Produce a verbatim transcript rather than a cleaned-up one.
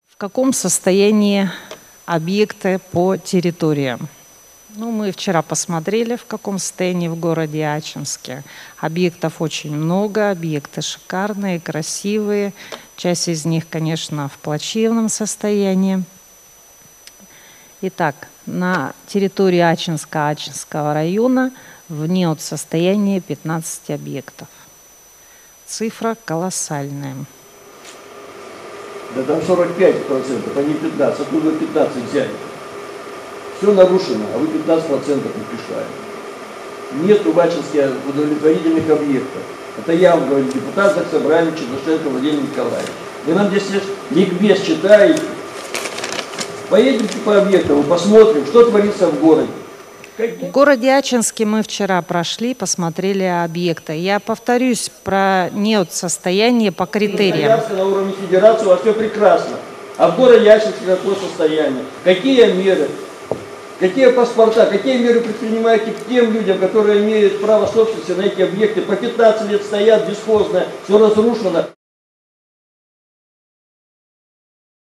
В каком состоянии объекты по территориям? Ну, мы вчера посмотрели, в каком состоянии в городе Ачинске. Объектов очень много, объекты шикарные, красивые. Часть из них, конечно, в плачевном состоянии. Итак, на территории Ачинска, Ачинского района в неотсостоянии пятнадцать объектов. Цифра колоссальная. Да там сорок пять процентов, а не пятнадцать. Откуда вы пятнадцать взяли? Все нарушено, а вы пятнадцать процентов напишаете. Нет в Ачинске удовлетворительных объектов. Это я вам говорю, депутат Заксобрания Чернышенко Владимир Николаевич. Вы нам здесь ликбез читаете. Поедемте по объектам, посмотрим, что творится в городе. В городе Ачинске мы вчера прошли, посмотрели объекты. Я повторюсь про неотсостояние по критериям. На уровне федерации у вас все прекрасно. А в городе Ачинске какое состояние? Какие меры? Какие паспорта? Какие меры предпринимаете к тем людям, которые имеют право собственности на эти объекты? По пятнадцать лет стоят бесхозно, все разрушено.